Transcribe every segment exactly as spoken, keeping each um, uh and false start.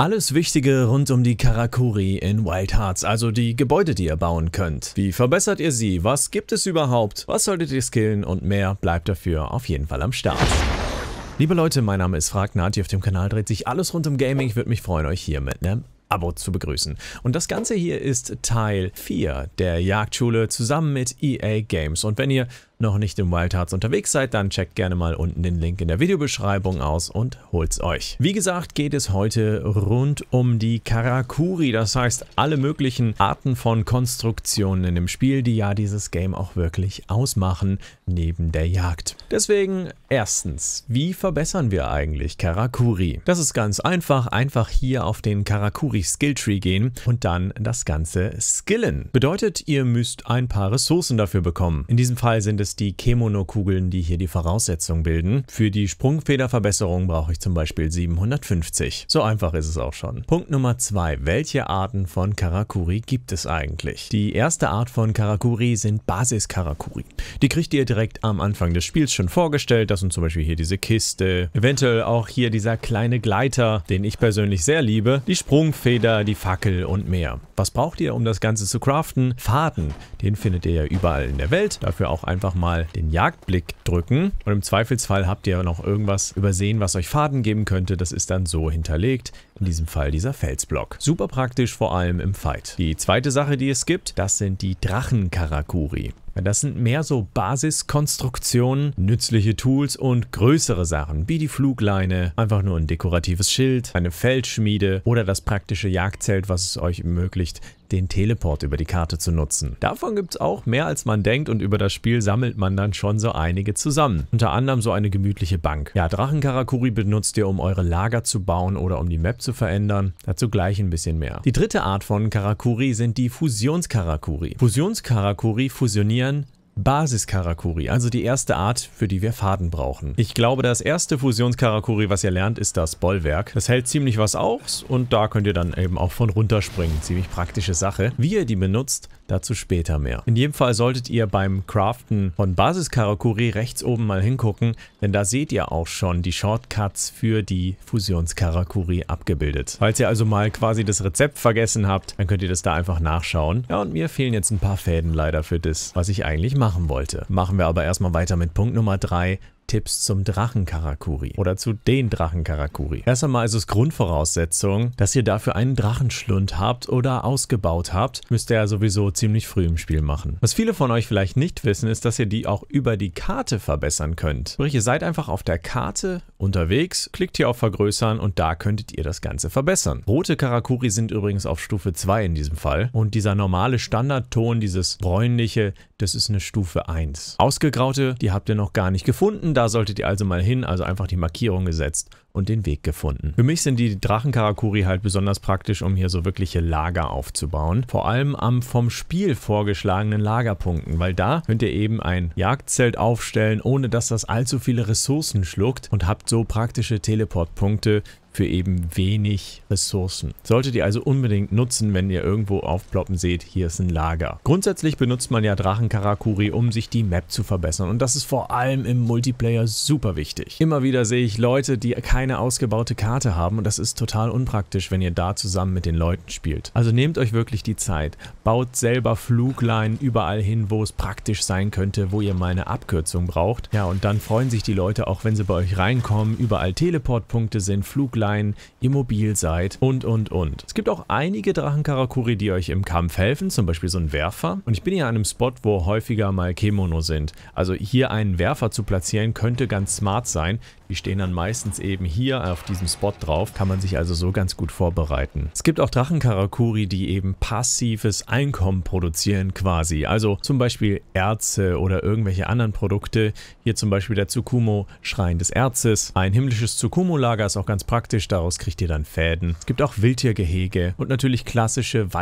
Alles Wichtige rund um die Karakuri in Wild Hearts, also die Gebäude, die ihr bauen könnt. Wie verbessert ihr sie? Was gibt es überhaupt? Was solltet ihr skillen und mehr? Bleibt dafür auf jeden Fall am Start. Liebe Leute, mein Name ist Fragnat, hier auf dem Kanal dreht sich alles rund um Gaming. Ich würde mich freuen, euch hier mit einem Abo zu begrüßen. Und das Ganze hier ist Teil vier der Jagdschule zusammen mit E A Games. Und wenn ihr noch nicht im Wild Hearts unterwegs seid, dann checkt gerne mal unten den Link in der Videobeschreibung aus und holt's euch. Wie gesagt, geht es heute rund um die Karakuri, das heißt alle möglichen Arten von Konstruktionen in dem Spiel, die ja dieses Game auch wirklich ausmachen, neben der Jagd. Deswegen erstens, wie verbessern wir eigentlich Karakuri? Das ist ganz einfach, einfach hier auf den Karakuri Skilltree gehen und dann das Ganze skillen. Bedeutet, ihr müsst ein paar Ressourcen dafür bekommen. In diesem Fall sind es die Kemono-Kugeln, die hier die Voraussetzung bilden. Für die Sprungfederverbesserung brauche ich zum Beispiel siebenhundertfünfzig. So einfach ist es auch schon. Punkt Nummer zwei. Welche Arten von Karakuri gibt es eigentlich? Die erste Art von Karakuri sind Basis-Karakuri. Die kriegt ihr direkt am Anfang des Spiels schon vorgestellt. Das sind zum Beispiel hier diese Kiste, eventuell auch hier dieser kleine Gleiter, den ich persönlich sehr liebe, die Sprungfeder, die Fackel und mehr. Was braucht ihr, um das Ganze zu craften? Faden. Den findet ihr ja überall in der Welt. Dafür auch einfach mal den Jagdblick drücken. Und im Zweifelsfall habt ihr noch irgendwas übersehen, was euch Faden geben könnte. Das ist dann so hinterlegt. In diesem Fall dieser Felsblock. Super praktisch, vor allem im Fight. Die zweite Sache, die es gibt, das sind die Drachen-Karakuri. Das sind mehr so Basiskonstruktionen, nützliche Tools und größere Sachen, wie die Flugleine, einfach nur ein dekoratives Schild, eine Feldschmiede oder das praktische Jagdzelt, was es euch ermöglicht, den Teleport über die Karte zu nutzen. Davon gibt es auch mehr als man denkt und über das Spiel sammelt man dann schon so einige zusammen. Unter anderem so eine gemütliche Bank. Ja, Drachen-Karakuri benutzt ihr, um eure Lager zu bauen oder um die Map zu verändern. Dazu gleich ein bisschen mehr. Die dritte Art von Karakuri sind die Fusions-Karakuri. Fusions-Karakuri fusionieren Basis-Karakuri, also die erste Art, für die wir Faden brauchen. Ich glaube, das erste Fusions-Karakuri, was ihr lernt, ist das Bollwerk. Das hält ziemlich was aus und da könnt ihr dann eben auch von runterspringen. Ziemlich praktische Sache. Wie ihr die benutzt, dazu später mehr. In jedem Fall solltet ihr beim Craften von Basis-Karakuri rechts oben mal hingucken, denn da seht ihr auch schon die Shortcuts für die Fusions-Karakuri abgebildet. Falls ihr also mal quasi das Rezept vergessen habt, dann könnt ihr das da einfach nachschauen. Ja, und mir fehlen jetzt ein paar Fäden leider für das, was ich eigentlich machen wollte. Machen wir aber erstmal weiter mit Punkt Nummer drei. Tipps zum Drachen-Karakuri oder zu den Drachen-Karakuri. Erst einmal ist es Grundvoraussetzung, dass ihr dafür einen Drachenschlund habt oder ausgebaut habt. Müsst ihr ja sowieso ziemlich früh im Spiel machen. Was viele von euch vielleicht nicht wissen, ist, dass ihr die auch über die Karte verbessern könnt. Sprich, ihr seid einfach auf der Karte unterwegs, klickt hier auf Vergrößern und da könntet ihr das Ganze verbessern. Rote Karakuri sind übrigens auf Stufe zwei in diesem Fall und dieser normale Standardton, dieses bräunliche, das ist eine Stufe eins. Ausgegraute, die habt ihr noch gar nicht gefunden. Da solltet ihr also mal hin, also einfach die Markierung gesetzt und den Weg gefunden. Für mich sind die Drachen-Karakuri halt besonders praktisch, um hier so wirkliche Lager aufzubauen. Vor allem am vom Spiel vorgeschlagenen Lagerpunkten, weil da könnt ihr eben ein Jagdzelt aufstellen, ohne dass das allzu viele Ressourcen schluckt und habt so praktische Teleportpunkte für eben wenig Ressourcen. Solltet ihr also unbedingt nutzen, wenn ihr irgendwo aufploppen seht, hier ist ein Lager. Grundsätzlich benutzt man ja Drachen-Karakuri, um sich die Map zu verbessern und das ist vor allem im Multiplayer super wichtig. Immer wieder sehe ich Leute, die keine ausgebaute Karte haben und das ist total unpraktisch, wenn ihr da zusammen mit den Leuten spielt. Also nehmt euch wirklich die Zeit, baut selber Flugleinen überall hin, wo es praktisch sein könnte, wo ihr mal eine Abkürzung braucht. Ja, und dann freuen sich die Leute auch, wenn sie bei euch reinkommen, überall Teleportpunkte sind, Flugleinen, ihr mobil seid und und und. Es gibt auch einige Drachen-Karakuri, die euch im Kampf helfen, zum Beispiel so ein Werfer. Und ich bin hier an einem Spot, wo häufiger mal Kemono sind. Also hier einen Werfer zu platzieren, könnte ganz smart sein. Die stehen dann meistens eben hier auf diesem Spot drauf, kann man sich also so ganz gut vorbereiten. Es gibt auch Drachen-Karakuri, die eben passives Einkommen produzieren quasi. Also zum Beispiel Erze oder irgendwelche anderen Produkte. Hier zum Beispiel der Tsukumo, Schrein des Erzes. Ein himmlisches Tsukumo-Lager ist auch ganz praktisch, daraus kriegt ihr dann Fäden. Es gibt auch Wildtiergehege und natürlich klassische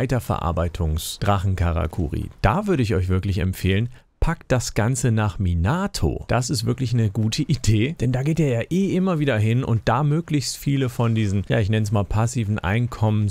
Weiterverarbeitungs-Drachen-Karakuri. Da würde ich euch wirklich empfehlen, packt das Ganze nach Minato. Das ist wirklich eine gute Idee, denn da geht ihr ja eh immer wieder hin und da möglichst viele von diesen, ja ich nenne es mal passiven Einkommens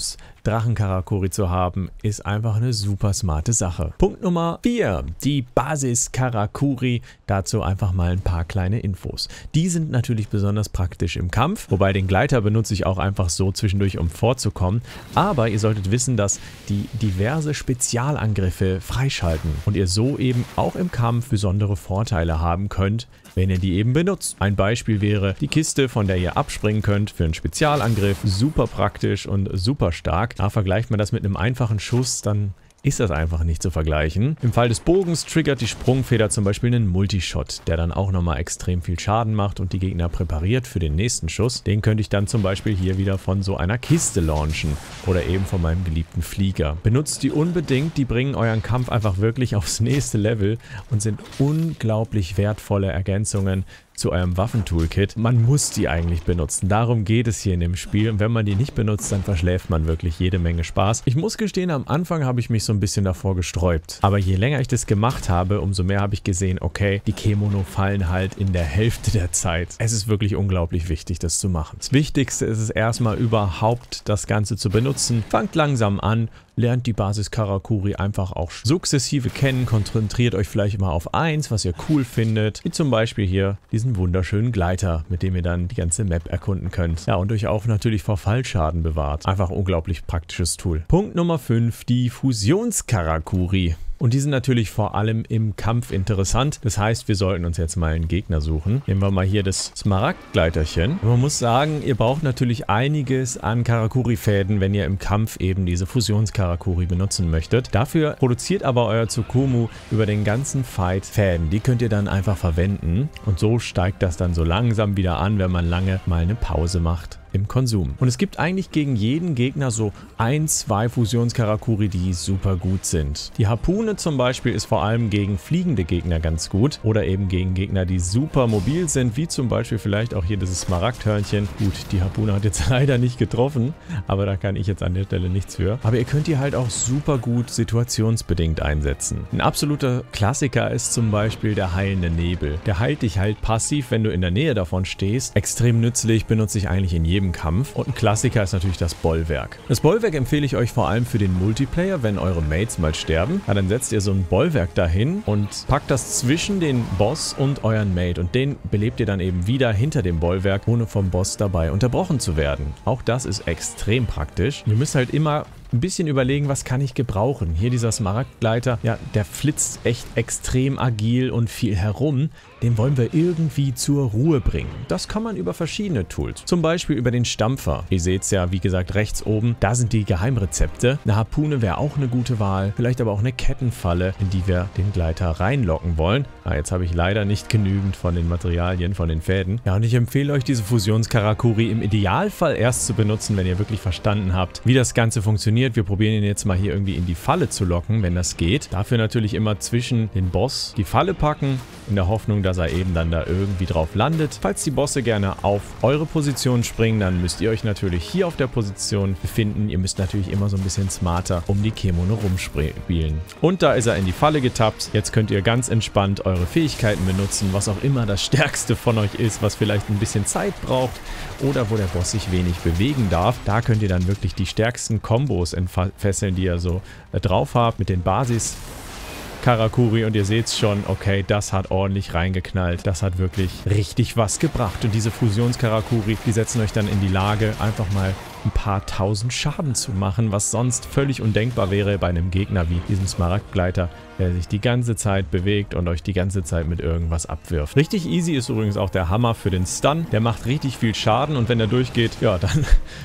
Drachen-Karakuri zu haben, ist einfach eine super smarte Sache. Punkt Nummer vier, die Basis-Karakuri. Dazu einfach mal ein paar kleine Infos. Die sind natürlich besonders praktisch im Kampf, wobei den Gleiter benutze ich auch einfach so zwischendurch, um vorzukommen. Aber ihr solltet wissen, dass die diverse Spezialangriffe freischalten und ihr so eben auch im Kampf besondere Vorteile haben könnt, wenn ihr die eben benutzt. Ein Beispiel wäre die Kiste, von der ihr abspringen könnt für einen Spezialangriff. Super praktisch und super stark. Da vergleicht man das mit einem einfachen Schuss, dann ist das einfach nicht zu vergleichen. Im Fall des Bogens triggert die Sprungfeder zum Beispiel einen Multishot, der dann auch nochmal extrem viel Schaden macht und die Gegner präpariert für den nächsten Schuss. Den könnte ich dann zum Beispiel hier wieder von so einer Kiste launchen oder eben von meinem geliebten Flieger. Benutzt die unbedingt, die bringen euren Kampf einfach wirklich aufs nächste Level und sind unglaublich wertvolle Ergänzungen zu eurem Waffentoolkit. Man muss die eigentlich benutzen. Darum geht es hier in dem Spiel. Und wenn man die nicht benutzt, dann verschläft man wirklich jede Menge Spaß. Ich muss gestehen, am Anfang habe ich mich so ein bisschen davor gesträubt. Aber je länger ich das gemacht habe, umso mehr habe ich gesehen, okay, die Kemono fallen halt in der Hälfte der Zeit. Es ist wirklich unglaublich wichtig, das zu machen. Das Wichtigste ist es erstmal überhaupt, das Ganze zu benutzen. Fangt langsam an. Lernt die Basis Karakuri einfach auch sukzessive kennen, konzentriert euch vielleicht mal auf eins, was ihr cool findet, wie zum Beispiel hier diesen wunderschönen Gleiter, mit dem ihr dann die ganze Map erkunden könnt. Ja, und euch auch natürlich vor Fallschaden bewahrt. Einfach unglaublich praktisches Tool. Punkt Nummer fünf, die Fusions-Karakuri. Und die sind natürlich vor allem im Kampf interessant. Das heißt, wir sollten uns jetzt mal einen Gegner suchen. Nehmen wir mal hier das Smaragdgleiterchen. Man muss sagen, ihr braucht natürlich einiges an Karakuri-Fäden, wenn ihr im Kampf eben diese Fusions-Karakuri benutzen möchtet. Dafür produziert aber euer Tsukumu über den ganzen Fight Fäden. Die könnt ihr dann einfach verwenden. Und so steigt das dann so langsam wieder an, wenn man lange mal eine Pause macht im Konsum. Und es gibt eigentlich gegen jeden Gegner so ein, zwei Fusions-Karakuri, die super gut sind. Die Harpune zum Beispiel ist vor allem gegen fliegende Gegner ganz gut oder eben gegen Gegner, die super mobil sind, wie zum Beispiel vielleicht auch hier dieses Smaragdhörnchen. Gut, die Harpune hat jetzt leider nicht getroffen, aber da kann ich jetzt an der Stelle nichts für. Aber ihr könnt die halt auch super gut situationsbedingt einsetzen. Ein absoluter Klassiker ist zum Beispiel der heilende Nebel. Der heilt dich halt passiv, wenn du in der Nähe davon stehst. Extrem nützlich, benutze ich eigentlich in jedem Kampf. Und ein Klassiker ist natürlich das Bollwerk. Das Bollwerk empfehle ich euch vor allem für den Multiplayer, wenn eure Mates mal sterben. Ja, dann setzt ihr so ein Bollwerk dahin und packt das zwischen den Boss und euren Mate. Und den belebt ihr dann eben wieder hinter dem Bollwerk, ohne vom Boss dabei unterbrochen zu werden. Auch das ist extrem praktisch. Ihr müsst halt immer ein bisschen überlegen, was kann ich gebrauchen. Hier dieser Smaragdgleiter, ja, der flitzt echt extrem agil und viel herum. Den wollen wir irgendwie zur Ruhe bringen. Das kann man über verschiedene Tools. Zum Beispiel über den Stampfer. Ihr seht es ja, wie gesagt, rechts oben. Da sind die Geheimrezepte. Eine Harpune wäre auch eine gute Wahl. Vielleicht aber auch eine Kettenfalle, in die wir den Gleiter reinlocken wollen. Ah, jetzt habe ich leider nicht genügend von den Materialien, von den Fäden. Ja, und ich empfehle euch, diese Fusions-Karakuri im Idealfall erst zu benutzen, wenn ihr wirklich verstanden habt, wie das Ganze funktioniert. Wir probieren ihn jetzt mal hier irgendwie in die Falle zu locken, wenn das geht. Dafür natürlich immer zwischen den Boss die Falle packen, in der Hoffnung, dass er eben dann da irgendwie drauf landet. Falls die Bosse gerne auf eure Position springen, dann müsst ihr euch natürlich hier auf der Position befinden. Ihr müsst natürlich immer so ein bisschen smarter um die Kemono rumspielen. Und da ist er in die Falle getappt. Jetzt könnt ihr ganz entspannt eure Fähigkeiten benutzen, was auch immer das Stärkste von euch ist, was vielleicht ein bisschen Zeit braucht oder wo der Boss sich wenig bewegen darf. Da könnt ihr dann wirklich die stärksten Kombos entfesseln, die ihr so äh, drauf habt mit den Basis Karakuri, und ihr seht schon, okay, das hat ordentlich reingeknallt. Das hat wirklich richtig was gebracht. Und diese Fusions-Karakuri, die setzen euch dann in die Lage, einfach mal ein paar tausend Schaden zu machen, was sonst völlig undenkbar wäre bei einem Gegner wie diesem Smaragdgleiter, der sich die ganze Zeit bewegt und euch die ganze Zeit mit irgendwas abwirft. Richtig easy ist übrigens auch der Hammer für den Stun. Der macht richtig viel Schaden und wenn er durchgeht, ja, dann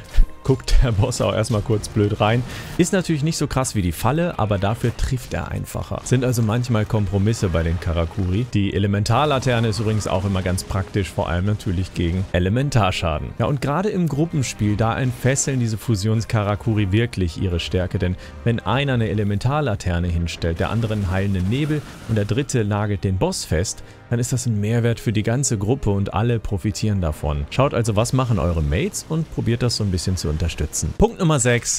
guckt der Boss auch erstmal kurz blöd rein. Ist natürlich nicht so krass wie die Falle, aber dafür trifft er einfacher. Sind also manchmal Kompromisse bei den Karakuri. Die Elementarlaterne ist übrigens auch immer ganz praktisch, vor allem natürlich gegen Elementarschaden. Ja, und gerade im Gruppenspiel, da entfesseln diese Fusions-Karakuri wirklich ihre Stärke, denn wenn einer eine Elementarlaterne hinstellt, der andere einen heilenden Nebel und der dritte nagelt den Boss fest, dann ist das ein Mehrwert für die ganze Gruppe und alle profitieren davon. Schaut also, was machen eure Mates und probiert das so ein bisschen zu unterstützen. Punkt Nummer sechs,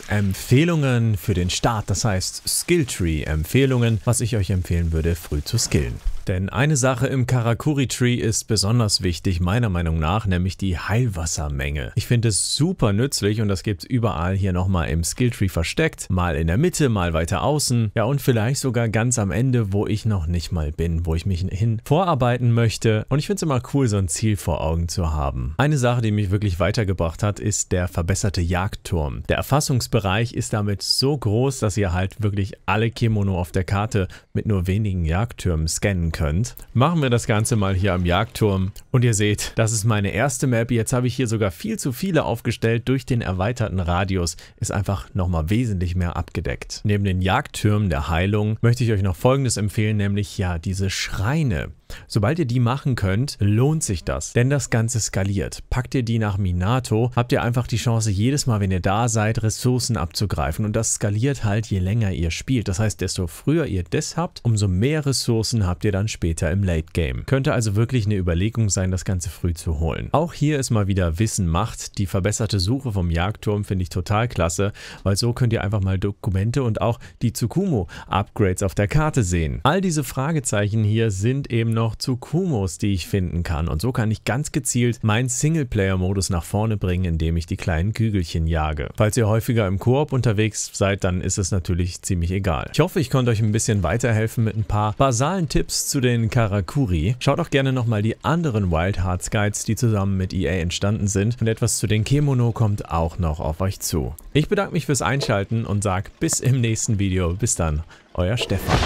Empfehlungen für den Start, das heißt Skilltree Empfehlungen, was ich euch empfehlen würde, früh zu skillen. Denn eine Sache im Karakuri Tree ist besonders wichtig, meiner Meinung nach, nämlich die Heilwassermenge. Ich finde es super nützlich und das gibt es überall hier nochmal im Skilltree versteckt. Mal in der Mitte, mal weiter außen. Ja, und vielleicht sogar ganz am Ende, wo ich noch nicht mal bin, wo ich mich hin vorarbeiten möchte. Und ich finde es immer cool, so ein Ziel vor Augen zu haben. Eine Sache, die mich wirklich weitergebracht hat, ist der verbesserte Jagdturm. Der Erfassungsbereich ist damit so groß, dass ihr halt wirklich alle Kemono auf der Karte mit nur wenigen Jagdtürmen scannen könnt. Machen wir das Ganze mal hier am Jagdturm. Und ihr seht, das ist meine erste Map. Jetzt habe ich hier sogar viel zu viele aufgestellt. Durch den erweiterten Radius ist einfach nochmal wesentlich mehr abgedeckt. Neben den Jagdtürmen der Heilung möchte ich euch noch Folgendes empfehlen, nämlich ja diese Schreine. Sobald ihr die machen könnt, lohnt sich das, denn das Ganze skaliert. Packt ihr die nach Minato, habt ihr einfach die Chance, jedes Mal, wenn ihr da seid, Ressourcen abzugreifen und das skaliert halt, je länger ihr spielt. Das heißt, desto früher ihr das habt, umso mehr Ressourcen habt ihr dann später im Late Game. Könnte also wirklich eine Überlegung sein, das Ganze früh zu holen. Auch hier ist mal wieder Wissen Macht. Die verbesserte Suche vom Jagdturm finde ich total klasse, weil so könnt ihr einfach mal Dokumente und auch die Tsukumo-Upgrades auf der Karte sehen. All diese Fragezeichen hier sind eben noch Tsukumos, die ich finden kann und so kann ich ganz gezielt meinen Singleplayer-Modus nach vorne bringen, indem ich die kleinen Kügelchen jage. Falls ihr häufiger im Koop unterwegs seid, dann ist es natürlich ziemlich egal. Ich hoffe, ich konnte euch ein bisschen weiterhelfen mit ein paar basalen Tipps zu den Karakuri. Schaut auch gerne nochmal die anderen Wild Hearts Guides, die zusammen mit E A entstanden sind und etwas zu den Kemono kommt auch noch auf euch zu. Ich bedanke mich fürs Einschalten und sage bis im nächsten Video. Bis dann, euer Stefan.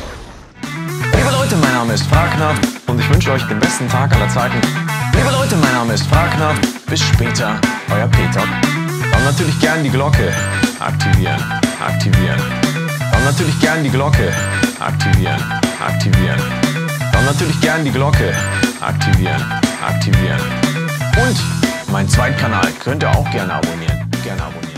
Liebe Leute, mein Name ist Fragner und ich wünsche euch den besten Tag aller Zeiten. Liebe Leute, mein Name ist Fragner. Bis später, euer Peter. Und natürlich gern die Glocke aktivieren, aktivieren. Und natürlich gern die Glocke aktivieren, aktivieren. Und natürlich gern die Glocke aktivieren, aktivieren. Und meinen zweiten Kanal könnt ihr auch gerne abonnieren, gerne abonnieren.